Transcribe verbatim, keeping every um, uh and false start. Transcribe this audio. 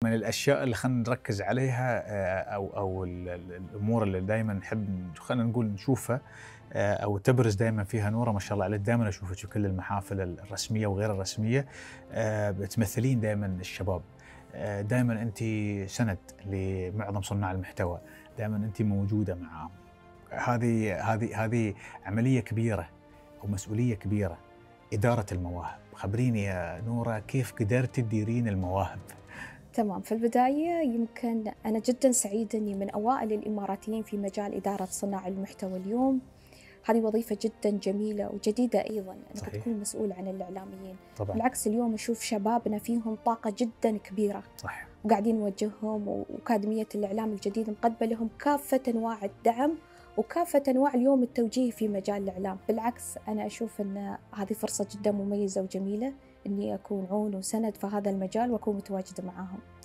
من الأشياء اللي خلينا نركز عليها آآ أو أو ال ال الأمور اللي دايمًا نحب خلينا نقول نشوفها آآ أو تبرز دايمًا فيها نورة ما شاء الله عليك، دايمًا أشوفِك في كل المحافل الرسمية وغير الرسمية آآ بتمثلين دايمًا الشباب، آآ دايمًا أنتِ سند لمعظم صناع المحتوى، دايمًا أنتِ موجودة معاهم. هذه هذه هذه عملية كبيرة أو مسؤولية كبيرة، إدارة المواهب. خبريني يا نورة كيف قدرتِ تديرين المواهب؟ تمام، في البداية يمكن أنا جدًا سعيدة إني من أوائل الإماراتيين في مجال إدارة صناع المحتوى اليوم، هذه وظيفة جدًا جميلة وجديدة أيضًا إنك صحيح، تكون مسؤول عن الإعلاميين، طبعًا، بالعكس اليوم أشوف شبابنا فيهم طاقة جدًا كبيرة، صح، وقاعدين نوجههم وأكاديمية الإعلام الجديدة مقدمة لهم كافة أنواع الدعم، وكافة أنواع اليوم التوجيه في مجال الإعلام، بالعكس أنا أشوف إن هذه فرصة جدًا مميزة وجميلة إني أكون عون وسند في هذا المجال وأكون متواجدة معاهم.